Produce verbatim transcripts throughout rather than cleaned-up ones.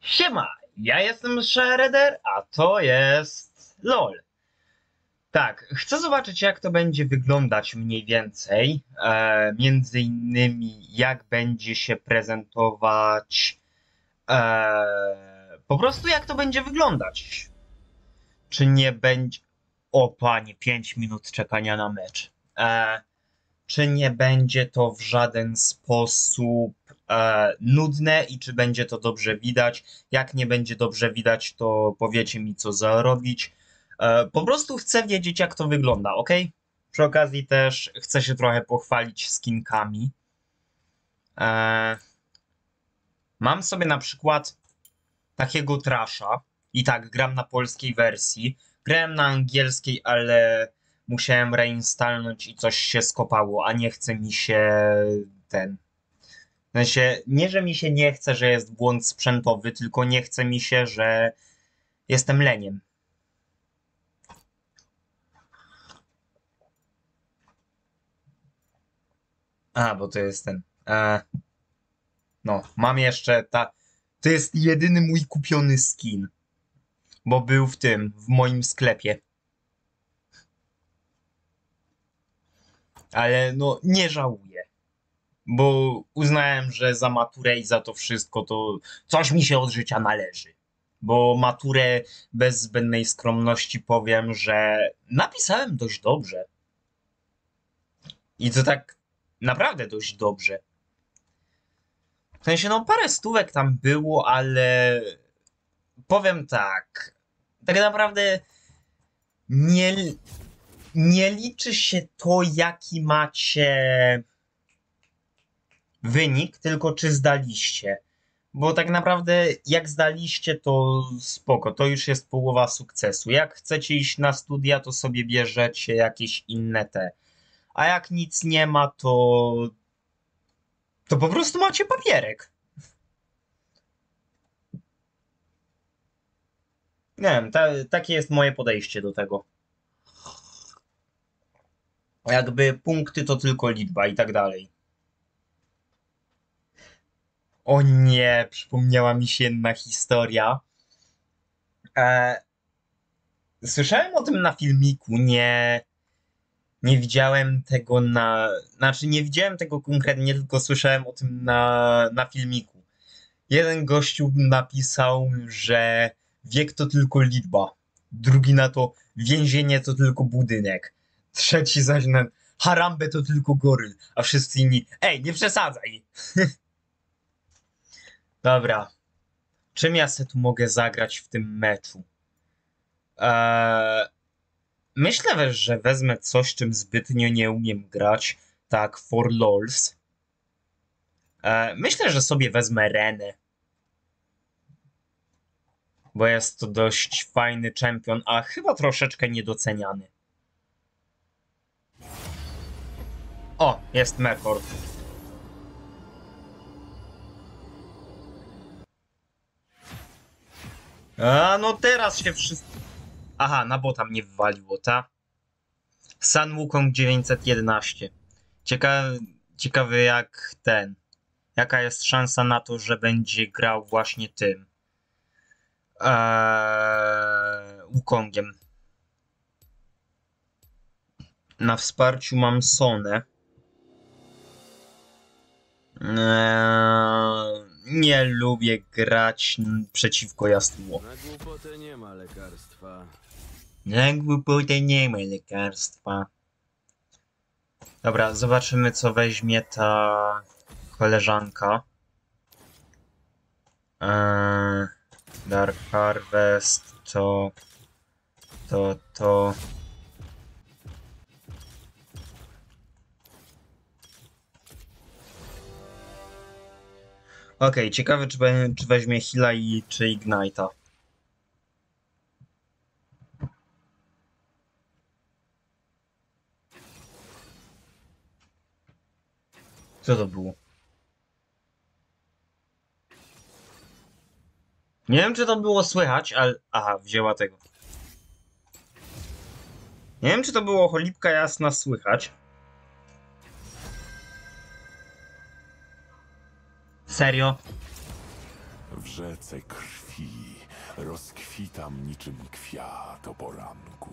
Siema, ja jestem Shredder, a to jest LOL. Tak, chcę zobaczyć jak to będzie wyglądać mniej więcej. E, między innymi jak będzie się prezentować. E, po prostu jak to będzie wyglądać. Czy nie będzie... O panie, pięć minut czekania na mecz. E, czy nie będzie to w żaden sposób e, nudne i czy będzie to dobrze widać. Jak nie będzie dobrze widać, to powiecie mi, co zarobić. E, po prostu chcę wiedzieć, jak to wygląda, ok? Przy okazji też chcę się trochę pochwalić skinkami. E, mam sobie na przykład takiego trasza. I tak, gram na polskiej wersji. Grałem na angielskiej, ale musiałem reinstalnąć i coś się skopało, a nie chce mi się ten. W sensie, nie, że mi się nie chce, że jest błąd sprzętowy, tylko nie chce mi się, że jestem leniem. A, bo to jest ten. E, no, mam jeszcze ta. To jest jedyny mój kupiony skin. Bo był w tym, w moim sklepie. Ale no, nie żałuję. Bo uznałem, że za maturę i za to wszystko to coś mi się od życia należy. Bo maturę bez zbędnej skromności powiem, że napisałem dość dobrze. I to tak naprawdę dość dobrze. W sensie, no parę stówek tam było, ale powiem tak. Tak naprawdę nie, nie liczy się to, jaki macie wynik, tylko czy zdaliście. Bo tak naprawdę jak zdaliście, to spoko, to już jest połowa sukcesu. Jak chcecie iść na studia, to sobie bierzecie jakieś inne te. A jak nic nie ma, to to po prostu macie papierek. Nie wiem, ta, takie jest moje podejście do tego. Jakby punkty to tylko liczba i tak dalej. O nie, przypomniała mi się jedna historia. E, słyszałem o tym na filmiku, nie, nie widziałem tego na... Znaczy nie widziałem tego konkretnie, tylko słyszałem o tym na, na filmiku. Jeden gościu napisał, że wiek to tylko liczba. Drugi na to więzienie to tylko budynek. Trzeci zaś na Harambe to tylko goryl. A wszyscy inni, ej, nie przesadzaj. Dobra, czym ja se tu mogę zagrać w tym meczu? Eee, myślę też, że wezmę coś, czym zbytnio nie umiem grać. Tak, for lols. Eee, myślę, że sobie wezmę Renę. Bo jest to dość fajny czempion, a chyba troszeczkę niedoceniany. O, jest Mekor. A no teraz się wszystko... Aha, na bota mnie wywaliło, ta? San Wukong dziewięćset jedenaście. Ciekawy, ciekawy jak ten... Jaka jest szansa na to, że będzie grał właśnie tym... Eee, Wukongiem. Na wsparciu mam Sonę. Eee, nie lubię grać przeciwko Jaskół. Na głupotę nie ma lekarstwa. Na głupotę nie ma lekarstwa. Dobra, zobaczymy co weźmie ta koleżanka. Eee, Dark Harvest, to... To, to... Okej, okay, ciekawe czy, czy weźmie Heala i czy Ignite'a. Co to było? Nie wiem czy to było słychać, ale... Aha, wzięła tego. Nie wiem czy to było cholipka jasna słychać. Serio? W rzece krwi rozkwitam niczym kwiat o poranku.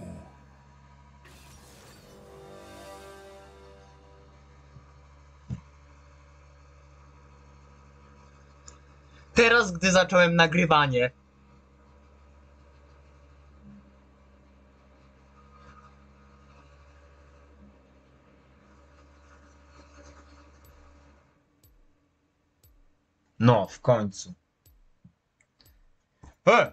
Teraz, gdy zacząłem nagrywanie. No, w końcu. E!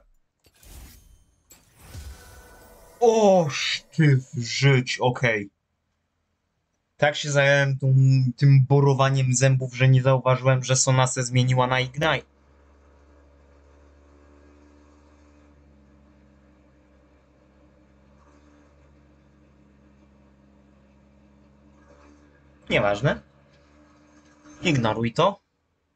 O, sztyw, żyć, okej. Tak się zająłem tą, tym borowaniem zębów, że nie zauważyłem, że Sonasę zmieniła na Ignite. Nieważne. Ignoruj to.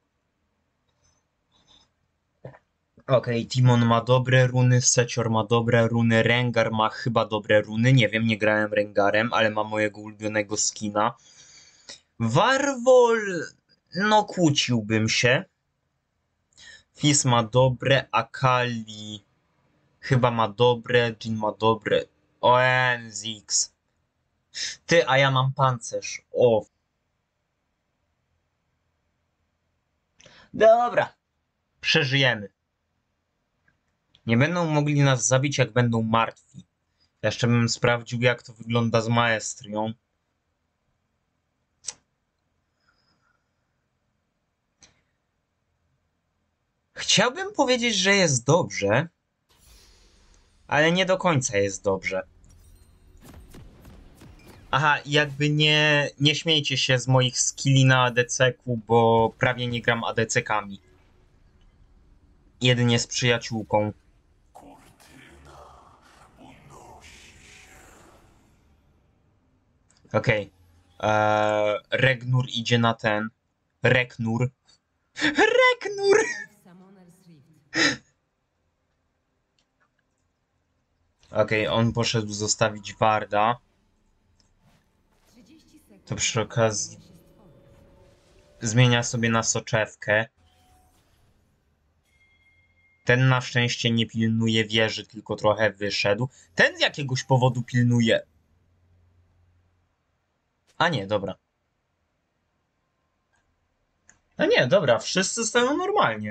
Okej, okay, Timon ma dobre runy, Secior ma dobre runy, Rengar ma chyba dobre runy. Nie wiem, nie grałem Rengarem, ale ma mojego ulubionego skina. Warwol... no kłóciłbym się. Fizz ma dobre, Akali chyba ma dobre, Jhin ma dobre. O, Ziggs. Ty, a ja mam pancerz. O. Dobra. Przeżyjemy. Nie będą mogli nas zabić, jak będą martwi. Jeszcze bym sprawdził, jak to wygląda z maestrią. Chciałbym powiedzieć, że jest dobrze, ale nie do końca jest dobrze. Aha, jakby nie, nie śmiejcie się z moich skilli na A D C-ku, bo prawie nie gram A D C-kami. Jedynie z przyjaciółką. Okej. Okay. Eee, Regnur idzie na ten. Reknur. Reknur! Okej, okay, on poszedł zostawić Warda. To przy okazji zmienia sobie na soczewkę. Ten na szczęście nie pilnuje wieży, tylko trochę wyszedł. Ten z jakiegoś powodu pilnuje. A nie, dobra. A nie, dobra, wszyscy stoją normalnie.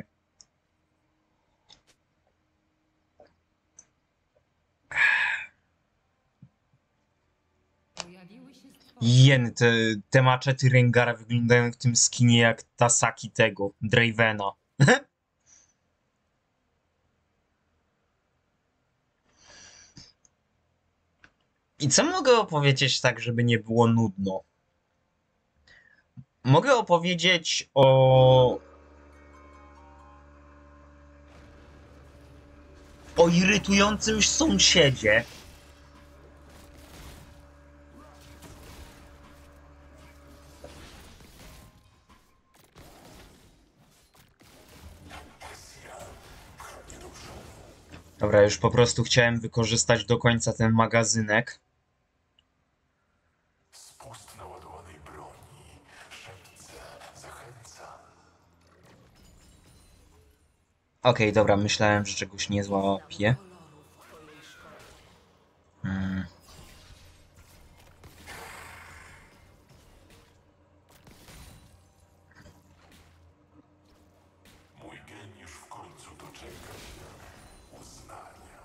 Jen, te, te maczety Rengara wyglądają w tym skinie jak Tasaki tego, Dravena. I co mogę opowiedzieć tak, żeby nie było nudno? Mogę opowiedzieć o... o irytującym sąsiedzie. Dobra, już po prostu chciałem wykorzystać do końca ten magazynek. Spust naładowanej broni, szepce, zachęca. Okej, okay, dobra, myślałem, że czegoś nie złapię. Hmm. Mój geniusz w końcu doczeka się uznania.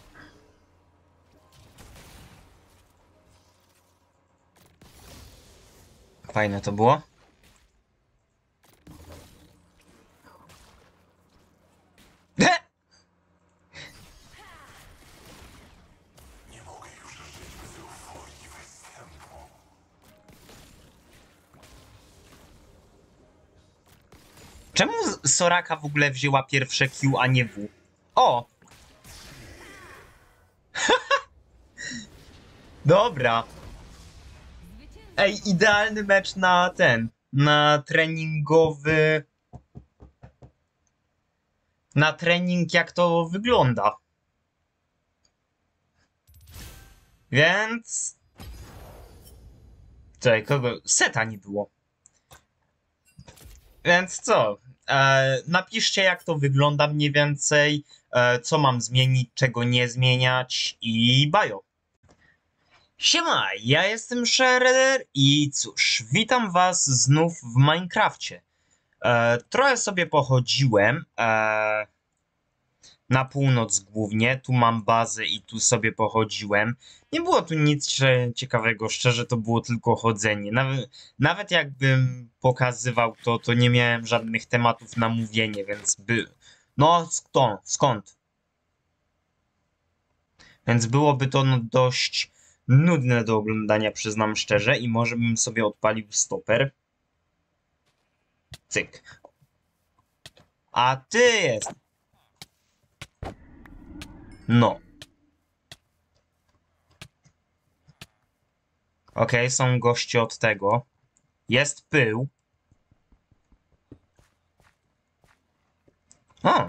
Fajne to było. Nie mogę już żyć bez euforii występu. Czemu Soraka w ogóle wzięła pierwsze Q, a nie W? O! Dobra. Ej, idealny mecz na ten. Na treningowy... Na trening, jak to wygląda. Więc... Czekaj, kogo... Seta nie było. Więc co? E, napiszcie, jak to wygląda mniej więcej, e, co mam zmienić, czego nie zmieniać i bajo. Siema, ja jestem Shredder i cóż, witam was znów w Minecrafcie. E, trochę sobie pochodziłem e, na północ głównie, tu mam bazę i tu sobie pochodziłem. Nie było tu nic ciekawego, szczerze to było tylko chodzenie. Nawet, nawet jakbym pokazywał to, to nie miałem żadnych tematów na mówienie, więc by... No skąd? skąd? Więc byłoby to no dość nudne do oglądania, przyznam szczerze, i może bym sobie odpalił stoper. Cyk. A ty jest. No. Okej, okay, są goście od tego. Jest pył. O.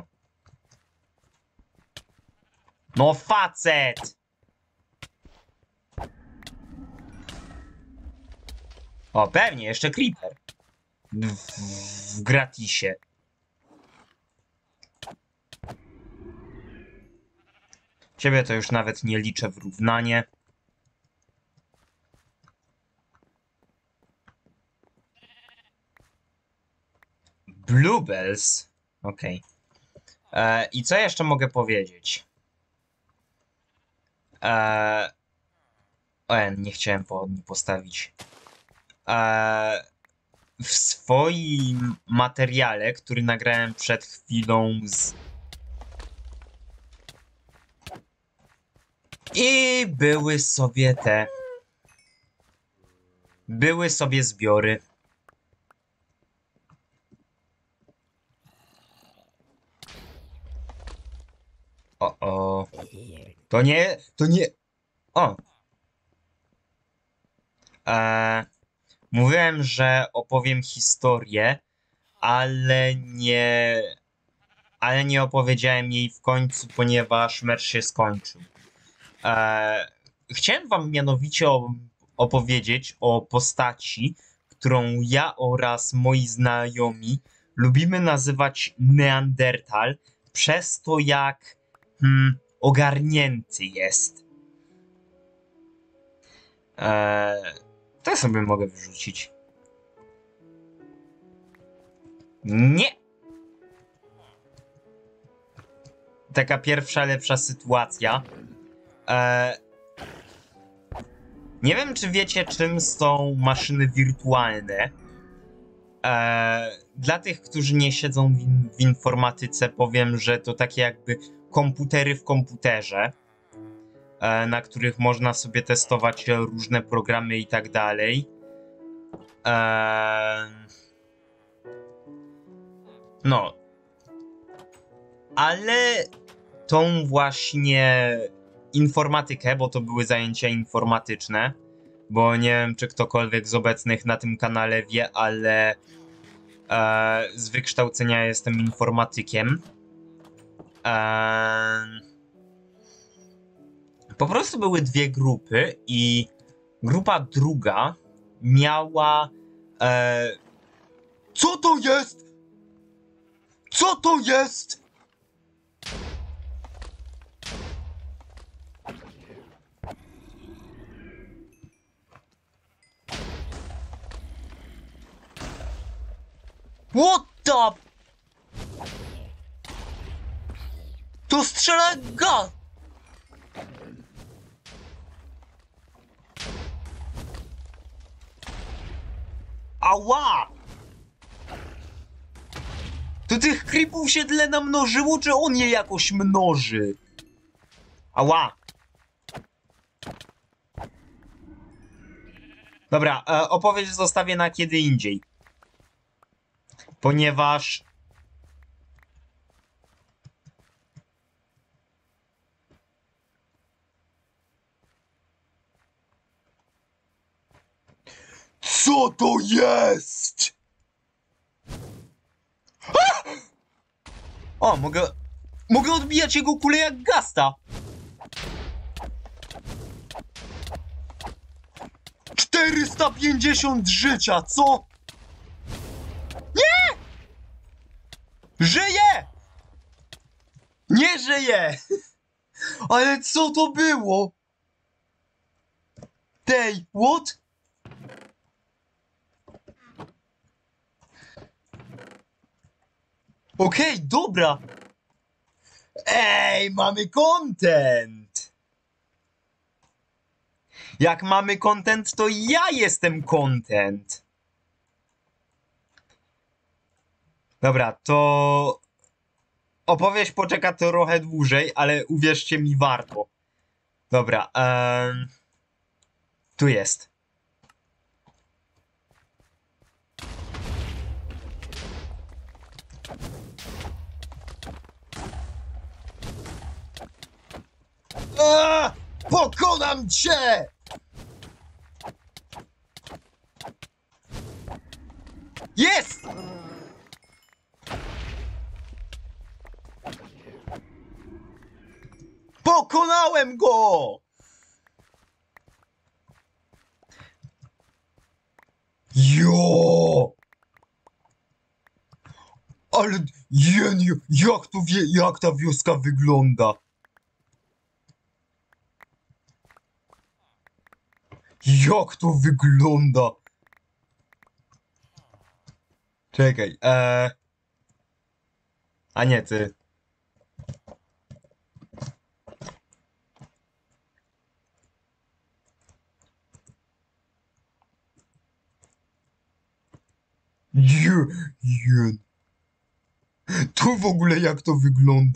No facet! O, pewnie, jeszcze creeper. W, w gratisie. Ciebie to już nawet nie liczę w równanie. Bluebells. Okej. Okay. I co jeszcze mogę powiedzieć? Eee... O, nie chciałem pochodni postawić. Eee... W swoim materiale, który nagrałem przed chwilą z... I były sobie te... Były sobie zbiory. O, o. To nie... To nie... O. Eee, mówiłem, że opowiem historię, ale nie... Ale nie opowiedziałem jej w końcu, ponieważ mecz się skończył. Eee, chciałem wam mianowicie opowiedzieć o postaci, którą ja oraz moi znajomi lubimy nazywać Neandertal, przez to jak hmm, ogarnięty jest. Eee, to sobie mogę wyrzucić. Nie! Taka pierwsza, lepsza sytuacja. Eee, nie wiem, czy wiecie, czym są maszyny wirtualne. Eee, dla tych, którzy nie siedzą w, in w informatyce, powiem, że to takie jakby komputery w komputerze, e, na których można sobie testować różne programy i tak dalej. Eee, no. Ale tą właśnie informatykę, bo to były zajęcia informatyczne, bo nie wiem, czy ktokolwiek z obecnych na tym kanale wie, ale e, z wykształcenia jestem informatykiem. E, po prostu były dwie grupy i grupa druga miała... E, co to jest? Co to jest? What the... To strzela gaz! Ała! To tych creepów się tyle namnożyło, czy on je jakoś mnoży? Ała! Dobra, e, opowieść zostawię na kiedy indziej. Ponieważ... Co to jest? A! O, mogę... Mogę odbijać jego kulę jak Gasta. czterysta pięćdziesiąt życia, co? Nie! Nie żyje! Ale co to było? Tej, what? Okej, okay, dobra. Ej, mamy content! Jak mamy content, to ja jestem content. Dobra, to opowieść poczeka trochę dłużej, ale uwierzcie mi, warto. Dobra, um... tu jest. A! Pokonam cię! Jest! Pokonałem go! Jo! Ale jenio, jak to wie, jak ta wioska wygląda? Jak to wygląda? Czekaj, eee... A nie, ty. Je, jen. To w ogóle jak to wygląda?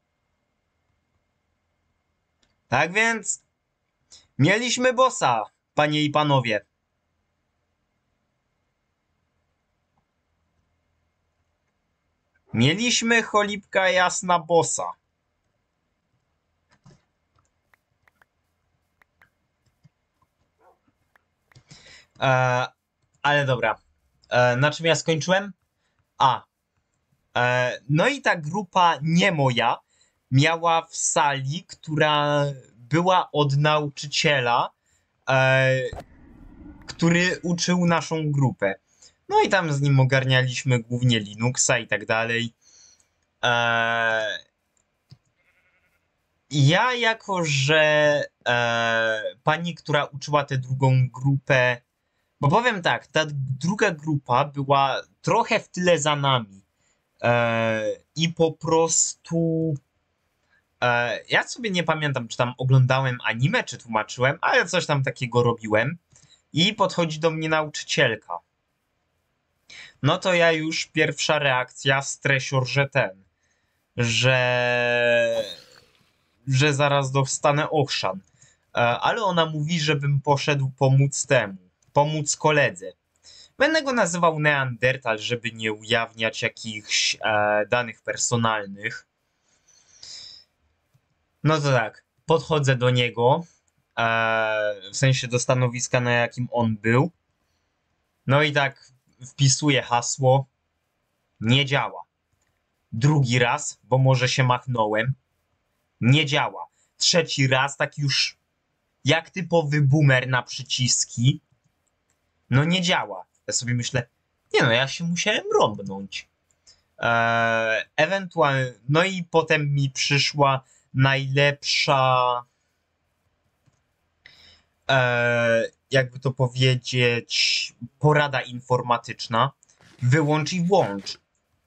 Tak więc... Mieliśmy bossa, panie i panowie. Mieliśmy cholipka jasna bossa. E, ale dobra. E, na czym ja skończyłem? A. E, no i ta grupa nie moja miała w sali, która była od nauczyciela, e, który uczył naszą grupę. No i tam z nim ogarnialiśmy głównie Linuxa i tak dalej. E, ja jako, że e, pani, która uczyła tę drugą grupę, bo powiem tak, ta druga grupa była trochę w tyle za nami. E, I po prostu e, ja sobie nie pamiętam, czy tam oglądałem anime, czy tłumaczyłem, ale coś tam takiego robiłem. I podchodzi do mnie nauczycielka. No to ja już pierwsza reakcja, stresior, że ten, że że zaraz dostanę ochrzan. E, ale ona mówi, żebym poszedł pomóc temu, pomóc koledze. Będę go nazywał Neandertal, żeby nie ujawniać jakichś e, danych personalnych. No to tak, podchodzę do niego, e, w sensie do stanowiska, na jakim on był. No i tak wpisuję hasło. Nie działa. Drugi raz, bo może się machnąłem. Nie działa. Trzeci raz, tak już jak typowy boomer na przyciski. No nie działa. Ja sobie myślę, nie no, ja się musiałem rąbnąć. Eee, ewentualnie, no i potem mi przyszła najlepsza, eee, jakby to powiedzieć, porada informatyczna. Wyłącz i włącz.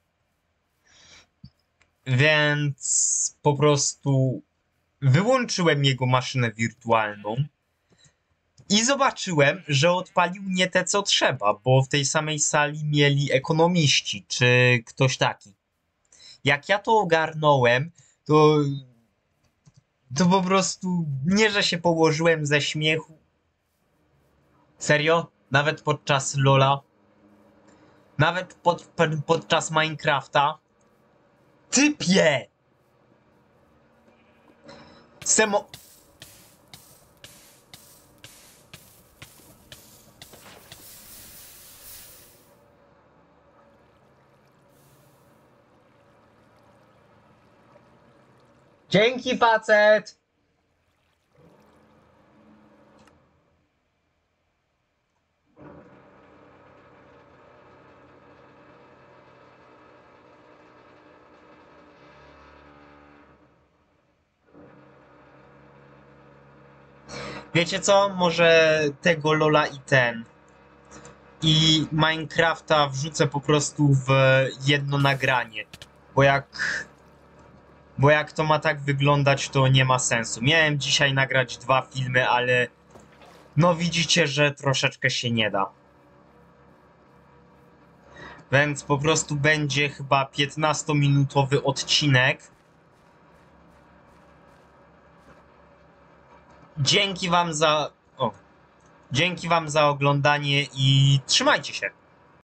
Więc po prostu wyłączyłem jego maszynę wirtualną i zobaczyłem, że odpalił nie te co trzeba, bo w tej samej sali mieli ekonomiści czy ktoś taki. Jak ja to ogarnąłem, to to po prostu nie, że się położyłem ze śmiechu. Serio? Nawet podczas Lola? Nawet pod, podczas Minecrafta? Typie! Semo... Dzięki, facet! Wiecie co? Może tego Lola i ten. I Minecrafta wrzucę po prostu w jedno nagranie. Bo jak. Bo jak to ma tak wyglądać, to nie ma sensu. Miałem dzisiaj nagrać dwa filmy, ale. No widzicie, że troszeczkę się nie da. Więc po prostu będzie chyba piętnastominutowy odcinek. Dzięki wam za... O. Dzięki wam za oglądanie i trzymajcie się.